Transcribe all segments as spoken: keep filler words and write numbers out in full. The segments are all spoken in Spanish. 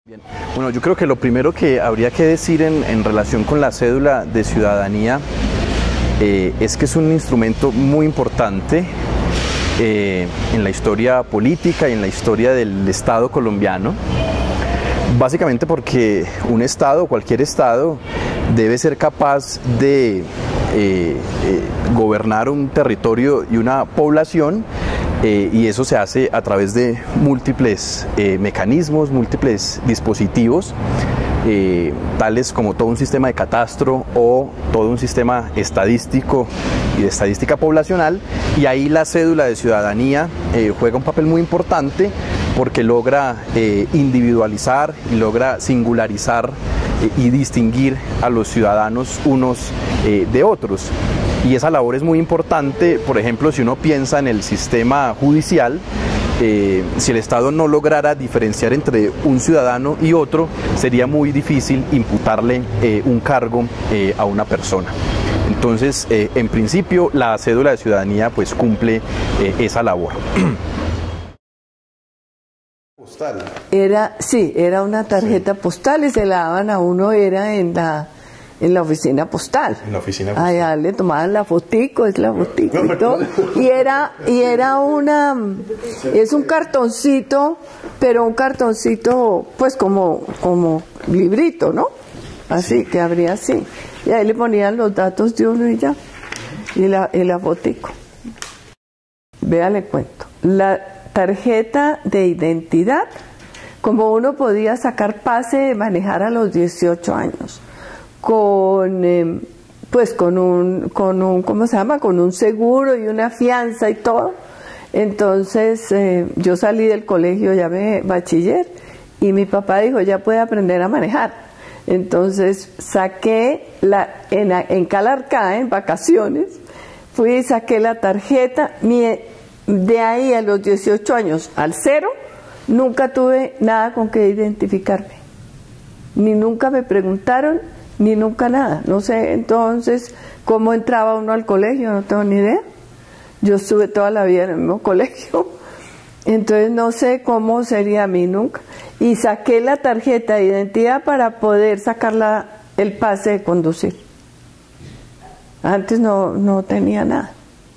Bien. Bueno, yo creo que lo primero que habría que decir en, en relación con la cédula de ciudadanía eh, es que es un instrumento muy importante eh, en la historia política y en la historia del Estado colombiano, básicamente porque un Estado, cualquier Estado, debe ser capaz de eh, eh, gobernar un territorio y una población. Eh, y eso se hace a través de múltiples eh, mecanismos, múltiples dispositivos, eh, tales como todo un sistema de catastro o todo un sistema estadístico y de estadística poblacional, y ahí la cédula de ciudadanía eh, juega un papel muy importante porque logra eh, individualizar y logra singularizar eh, y distinguir a los ciudadanos unos eh, de otros. Y esa labor es muy importante, por ejemplo, si uno piensa en el sistema judicial, eh, si el Estado no lograra diferenciar entre un ciudadano y otro, sería muy difícil imputarle eh, un cargo eh, a una persona. Entonces, eh, en principio, la cédula de ciudadanía pues cumple eh, esa labor. Postal. Era, sí, era una tarjeta sí. postal y se la daban a uno, era en la... En la oficina postal. En la oficina postal. Allá le tomaban la fotico, es la fotico y todo. Y era, y era una, es un cartoncito, pero un cartoncito, pues como, como librito, ¿no? Así, que abría así. Y ahí le ponían los datos de uno y ya. Y la, y la fotico. Vea, le cuento. La tarjeta de identidad, como uno podía sacar pase de manejar a los dieciocho años. con eh, pues con un con un ¿cómo se llama? Con un seguro y una fianza y todo. Entonces eh, yo salí del colegio, ya me bachiller, y mi papá dijo, ya puede aprender a manejar. Entonces saqué la en, en Calarcá, en vacaciones, fui y saqué la tarjeta. Mi, de ahí a los dieciocho años al cero nunca tuve nada con que identificarme, ni nunca me preguntaron, ni nunca nada. No sé entonces cómo entraba uno al colegio, no tengo ni idea. Yo estuve toda la vida en el mismo colegio, entonces no sé cómo sería a mí nunca. Y saqué la tarjeta de identidad para poder sacar la, el pase de conducir. Antes no, no tenía nada.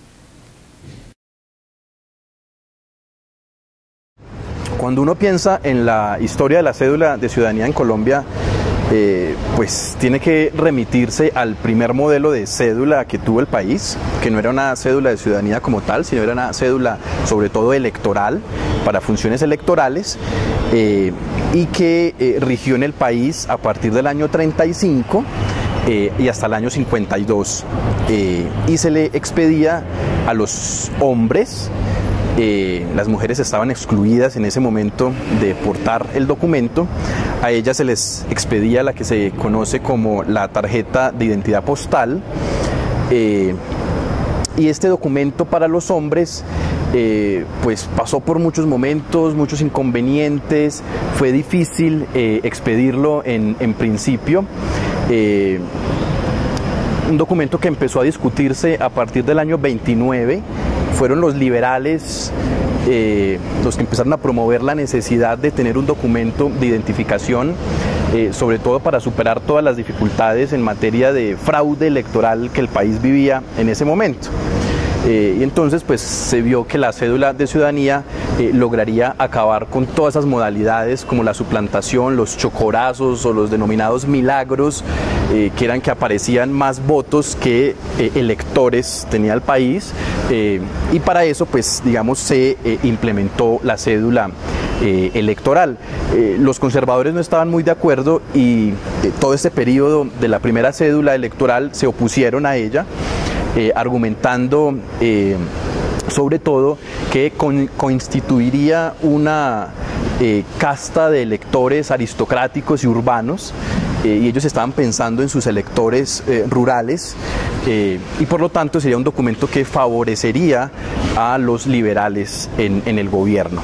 Cuando uno piensa en la historia de la cédula de ciudadanía en Colombia, Eh, pues tiene que remitirse al primer modelo de cédula que tuvo el país, que no era una cédula de ciudadanía como tal, sino era una cédula sobre todo electoral, para funciones electorales, eh, y que eh, rigió en el país a partir del año treinta y cinco eh, y hasta el año cincuenta y dos, eh, y se le expedía a los hombres. Eh, las mujeres estaban excluidas en ese momento de portar el documento. A ellas se les expedía la que se conoce como la tarjeta de identidad postal, eh, y este documento para los hombres eh, pues pasó por muchos momentos, muchos inconvenientes. Fue difícil eh, expedirlo en, en principio. Eh, un documento que empezó a discutirse a partir del año veintinueve. Fueron los liberales eh, los que empezaron a promover la necesidad de tener un documento de identificación, eh, sobre todo para superar todas las dificultades en materia de fraude electoral que el país vivía en ese momento. Eh, y entonces pues se vio que la cédula de ciudadanía eh, lograría acabar con todas esas modalidades como la suplantación, los chocorazos o los denominados milagros, eh, que eran que aparecían más votos que eh, electores tenía el país, eh, y para eso pues digamos se eh, implementó la cédula eh, electoral. Eh, los conservadores no estaban muy de acuerdo y eh, todo este periodo de la primera cédula electoral se opusieron a ella, Eh, argumentando eh, sobre todo que con, constituiría una eh, casta de electores aristocráticos y urbanos, eh, y ellos estaban pensando en sus electores eh, rurales, eh, y por lo tanto sería un documento que favorecería a los liberales en, en el gobierno.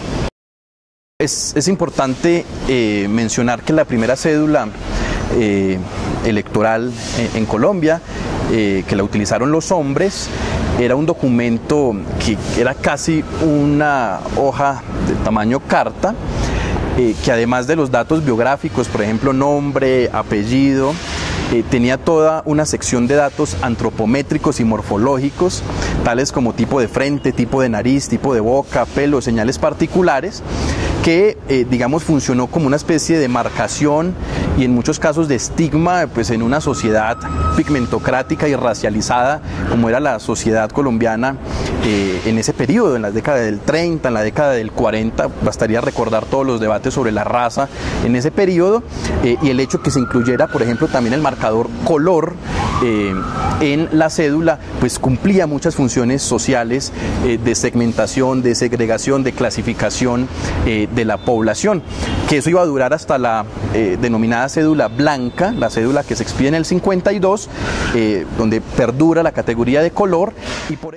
Es, es importante eh, mencionar que la primera cédula eh, electoral en, en Colombia, Eh, que la utilizaron los hombres, era un documento que era casi una hoja de tamaño carta, eh, que además de los datos biográficos, por ejemplo, nombre, apellido, Eh, tenía toda una sección de datos antropométricos y morfológicos, tales como tipo de frente, tipo de nariz, tipo de boca, pelo, señales particulares, que eh, digamos funcionó como una especie de marcación y en muchos casos de estigma pues en una sociedad pigmentocrática y racializada como era la sociedad colombiana eh, en ese periodo, en la década del treinta, en la década del cuarenta, bastaría recordar todos los debates sobre la raza en ese periodo eh, y el hecho que se incluyera por ejemplo también el marcador color eh, en la cédula pues cumplía muchas funciones sociales eh, de segmentación, de segregación, de clasificación eh, de la población, que eso iba a durar hasta la eh, denominada cédula blanca, la cédula que se expide en el cincuenta y dos, eh, donde perdura la categoría de color y por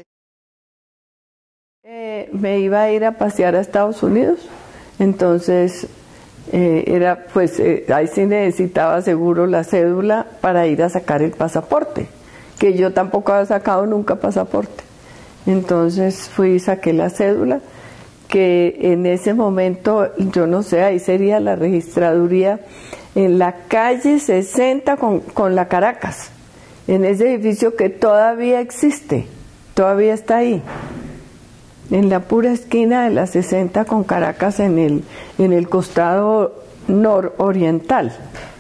eh, me iba a ir a pasear a Estados Unidos, entonces eh, era pues eh, ahí sí necesitaba seguro la cédula para ir a sacar el pasaporte, que yo tampoco había sacado nunca pasaporte. Entonces fui y saqué la cédula, que en ese momento, yo no sé, ahí sería la registraduría en la calle sesenta con, con la Caracas, en ese edificio que todavía existe, todavía está ahí, en la pura esquina de la sesenta con Caracas, en el, en el costado nororiental.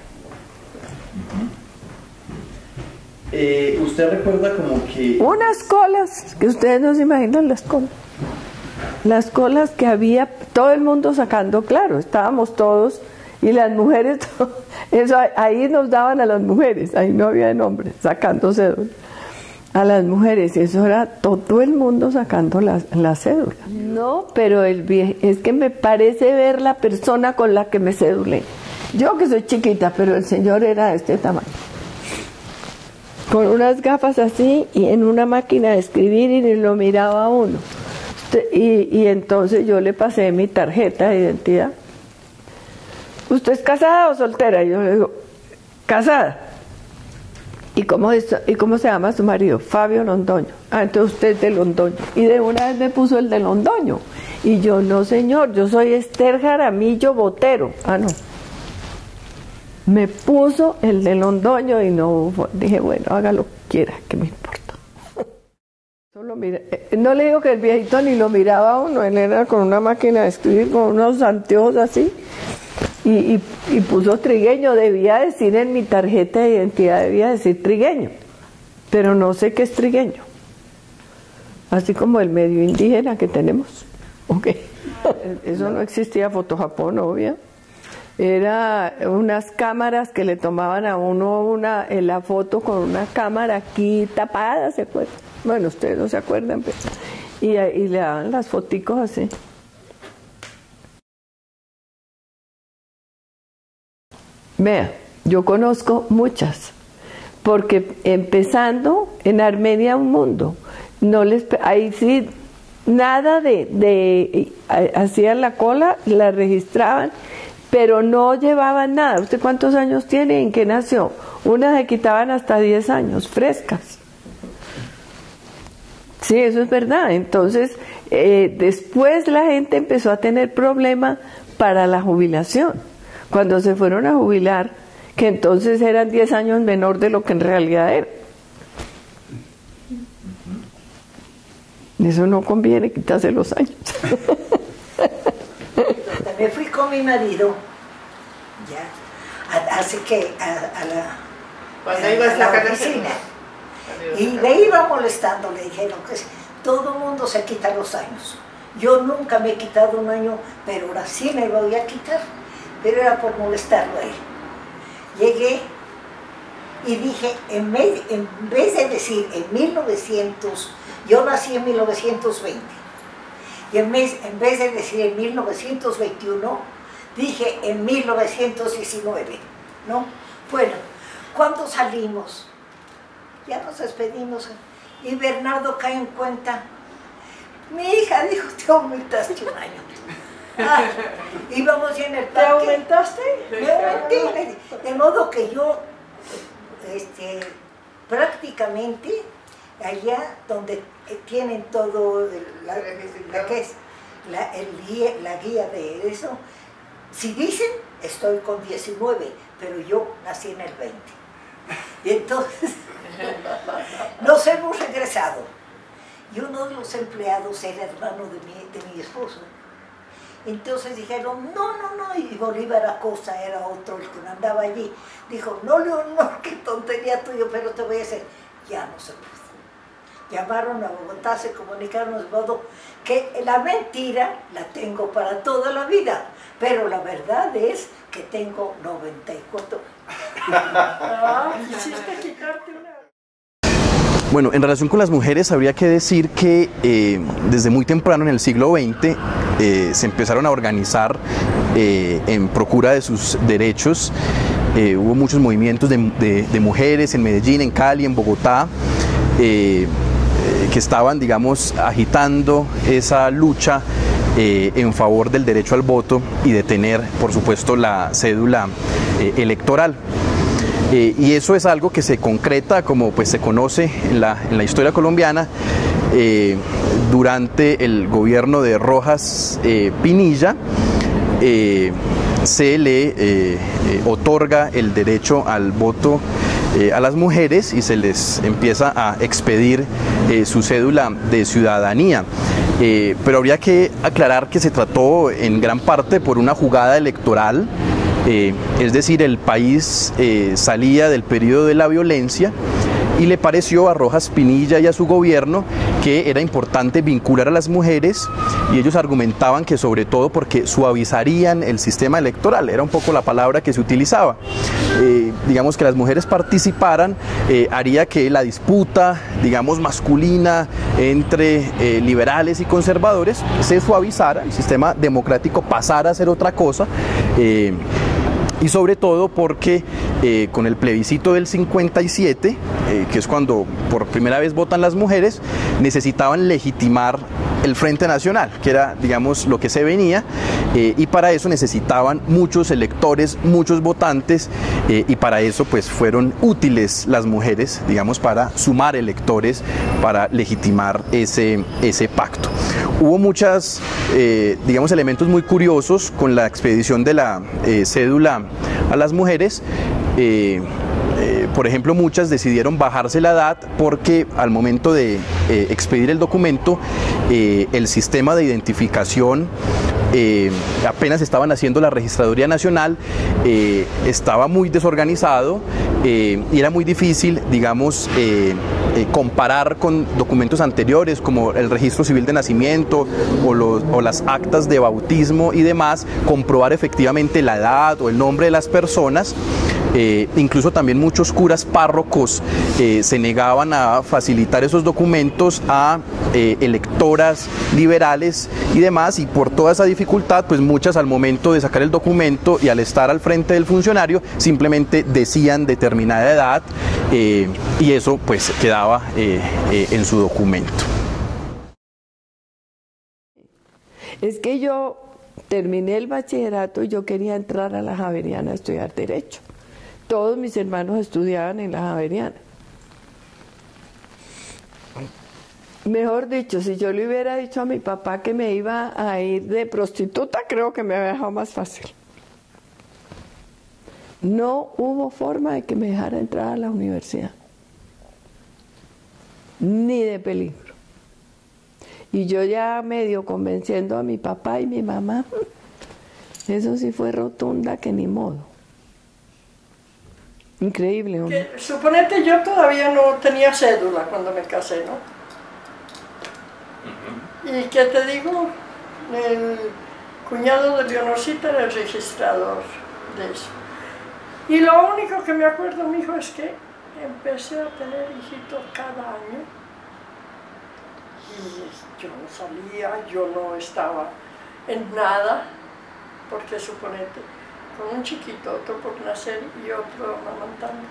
Eh, ¿Usted recuerda como que Unas colas, que ustedes no se imaginan las colas. Las colas que había, todo el mundo sacando, claro, estábamos todos, y las mujeres, eso ahí nos daban a las mujeres, ahí no había hombres, sacando cédula. A las mujeres, y eso era todo el mundo sacando la, la cédula. No, pero el vie, es que me parece ver la persona con la que me cedulé. Yo que soy chiquita, pero el señor era de este tamaño. Con unas gafas así y en una máquina de escribir y ni lo miraba a uno. Y, y entonces yo le pasé mi tarjeta de identidad. ¿Usted es casada o soltera? Y yo le digo, casada. ¿Y cómo, es, ¿Y cómo se llama su marido? Fabio Londoño. Ah, entonces usted es de Londoño. Y de una vez me puso el de Londoño. Y yo, no señor, yo soy Esther Jaramillo Botero. Ah, no. Me puso el de Londoño y no, dije, bueno, haga lo que quiera, que me importa. Solo mira, no le digo que el viejito ni lo miraba a uno, él era con una máquina de escribir, con unos anteojos así, y, y, y puso trigueño, debía decir en mi tarjeta de identidad, debía decir trigueño, pero no sé qué es trigueño, así como el medio indígena que tenemos, ok, eso no existía, Fotojapón, obvio. Era unas cámaras que le tomaban a uno una, en la foto con una cámara aquí tapada, ¿se acuerdan? Bueno, ustedes no se acuerdan, pero, y, y le daban las foticos así. Vea, yo conozco muchas, porque empezando en Armenia un mundo, no les, ahí sí, nada de, de hacían la cola, la registraban, pero no llevaban nada. ¿Usted cuántos años tiene? ¿En qué nació? Unas se quitaban hasta diez años, frescas. Sí, eso es verdad. Entonces, eh, después la gente empezó a tener problemas para la jubilación. Cuando se fueron a jubilar, que entonces eran diez años menor de lo que en realidad era. Eso no conviene, quitarse los años. Me fui con mi marido, ya, así que a, a la, Cuando a, ibas a la a la oficina, y le iba molestando, le dijeron que todo el mundo se quita los años. Yo nunca me he quitado un año, pero ahora sí me voy a quitar, pero era por molestarlo a él. Llegué y dije, en vez, en vez de decir en mil novecientos, yo nací en mil novecientos veinte, y en vez, en vez de decir en mil novecientos veintiuno, dije en mil novecientos diecinueve, ¿no? Bueno, cuando salimos, ya nos despedimos, y Bernardo cae en cuenta, mi hija dijo, te aumentaste un año. Ah, íbamos en el parque. ¿Te aumentaste? Me aumenté, de modo que yo, este, prácticamente, allá donde tienen todo la, la, que es, la, el guía, la guía de eso, si dicen, estoy con diecinueve, pero yo nací en el veinte. Y entonces nos hemos regresado. Y uno de los empleados era hermano de mi, de mi esposo. Entonces dijeron, no, no, no, y Bolívar Acosta era otro el que andaba allí. Dijo, no, Leonor, qué tontería tuyo, pero te voy a decir, ya no se pudo. Llamaron a Bogotá, se comunicaron de modo que la mentira la tengo para toda la vida, pero la verdad es que tengo noventa y cuatro. Ah, quisiste quitarte una... Bueno, en relación con las mujeres habría que decir que eh, desde muy temprano en el siglo veinte eh, se empezaron a organizar eh, en procura de sus derechos. Eh, hubo muchos movimientos de, de, de mujeres en Medellín, en Cali, en Bogotá, eh, eh, que estaban, digamos, agitando esa lucha eh, en favor del derecho al voto y de tener, por supuesto, la cédula eh, electoral. Eh, y eso es algo que se concreta, como pues se conoce en la, en la historia colombiana, eh, durante el gobierno de Rojas eh, Pinilla. Eh, se le eh, eh, otorga el derecho al voto eh, a las mujeres y se les empieza a expedir eh, su cédula de ciudadanía. Eh, pero habría que aclarar que se trató en gran parte por una jugada electoral. Eh, es decir, el país eh, salía del periodo de la violencia y le pareció a Rojas Pinilla y a su gobierno que era importante vincular a las mujeres, y ellos argumentaban que sobre todo porque suavizarían el sistema electoral, era un poco la palabra que se utilizaba. Eh, digamos que las mujeres participaran, eh, haría que la disputa, digamos, masculina entre eh, liberales y conservadores se suavizara, el sistema democrático pasara a ser otra cosa. Eh, Y sobre todo porque eh, con el plebiscito del cincuenta y siete, eh, que es cuando por primera vez votan las mujeres, necesitaban legitimar el Frente Nacional, que era, digamos, lo que se venía, eh, y para eso necesitaban muchos electores, muchos votantes, eh, y para eso pues fueron útiles las mujeres, digamos, para sumar electores, para legitimar ese, ese pacto. Hubo muchas, eh, digamos, elementos muy curiosos con la expedición de la eh, cédula a las mujeres. Eh, eh, por ejemplo, muchas decidieron bajarse la edad porque al momento de eh, expedir el documento, eh, el sistema de identificación eh, apenas estaban haciendo la Registraduría Nacional, eh, estaba muy desorganizado eh, y era muy difícil, digamos, eh, eh, comparar con documentos anteriores como el registro civil de nacimiento o, los, o las actas de bautismo y demás, comprobar efectivamente la edad o el nombre de las personas. Eh, incluso también muchos curas párrocos eh, se negaban a facilitar esos documentos a eh, electoras liberales y demás, y por toda esa dificultad, pues muchas al momento de sacar el documento y al estar al frente del funcionario simplemente decían determinada edad eh, y eso pues quedaba eh, eh, en su documento. Es que yo terminé el bachillerato y yo quería entrar a la Javeriana a estudiar Derecho. Todos mis hermanos estudiaban en la Javeriana. Mejor dicho, si yo le hubiera dicho a mi papá que me iba a ir de prostituta, creo que me había dejado más fácil. No hubo forma de que me dejara entrar a la universidad. Ni de peligro. Y yo ya medio convenciendo a mi papá y mi mamá, eso sí fue rotunda que ni modo. Increíble, ¿no? Que, suponete, yo todavía no tenía cédula cuando me casé, ¿no? Uh-huh. Y que te digo, el cuñado de Leonorcita era el registrador de eso. Y lo único que me acuerdo, mijo, es que empecé a tener hijitos cada año. Y yo no salía, yo no estaba en nada, porque suponete, con un chiquito, otro por nacer y otro amamantando.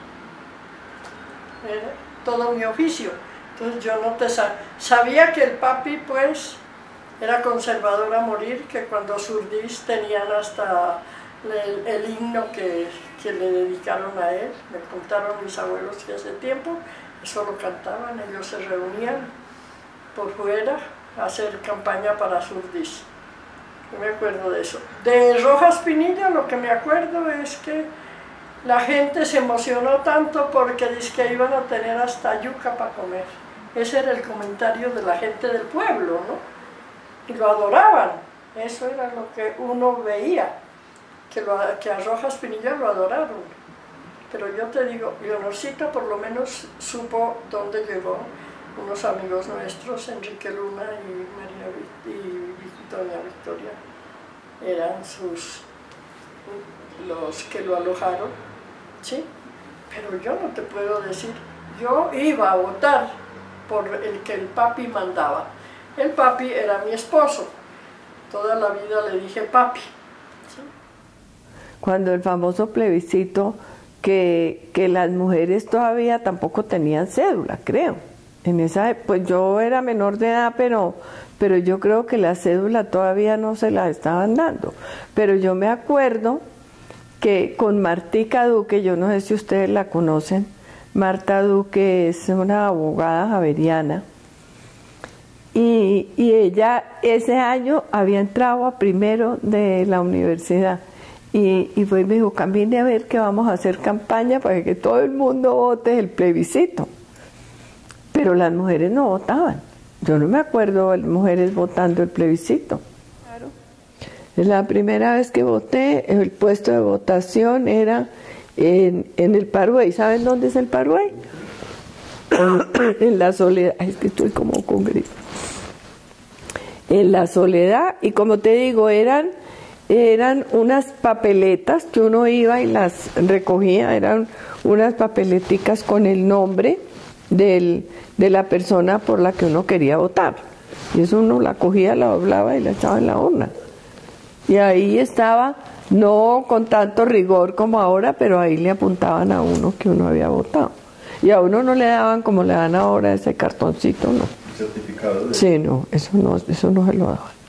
Era todo mi oficio. Entonces yo no te sa sabía que el papi pues era conservador a morir, que cuando Surdís tenían hasta el, el himno que, que le dedicaron a él. Me contaron mis abuelos que hace tiempo eso lo cantaban, ellos se reunían por fuera a hacer campaña para Surdís. No me acuerdo de eso. De Rojas Pinilla lo que me acuerdo es que la gente se emocionó tanto porque dice que iban a tener hasta yuca para comer. Ese era el comentario de la gente del pueblo, ¿no? Y lo adoraban. Eso era lo que uno veía, que, lo, que a Rojas Pinilla lo adoraron. Pero yo te digo, Leonorcita por lo menos supo dónde llegó. Unos amigos nuestros, Enrique Luna y María y Doña Victoria, eran sus, los que lo alojaron, ¿sí? Pero yo no te puedo decir, yo iba a votar por el que el papi mandaba. El papi era mi esposo, toda la vida le dije papi, ¿sí? Cuando el famoso plebiscito, que, que las mujeres todavía tampoco tenían cédula, creo. En esa, pues yo era menor de edad, pero, pero yo creo que la cédula todavía no se la estaban dando. Pero yo me acuerdo que con Martica Duque, yo no sé si ustedes la conocen, Marta Duque es una abogada javeriana, y, y ella ese año había entrado a primero de la universidad. Y, y pues me dijo, camine a ver que vamos a hacer campaña para que todo el mundo vote el plebiscito. Pero las mujeres no votaban. Yo no me acuerdo de las mujeres votando el plebiscito. Claro. La primera vez que voté, el puesto de votación era en, en el Parway. ¿Saben dónde es el Parway? En la Soledad. Es que estoy como con gripe. En la Soledad, y como te digo, eran, eran unas papeletas que uno iba y las recogía, eran unas papeleticas con el nombre Del, de la persona por la que uno quería votar. Y eso uno la cogía, la doblaba y la echaba en la urna. Y ahí estaba, no con tanto rigor como ahora, pero ahí le apuntaban a uno que uno había votado. Y a uno no le daban como le dan ahora ese cartoncito, ¿no? ¿Certificado de...? Sí, no, eso no, eso no se lo daban.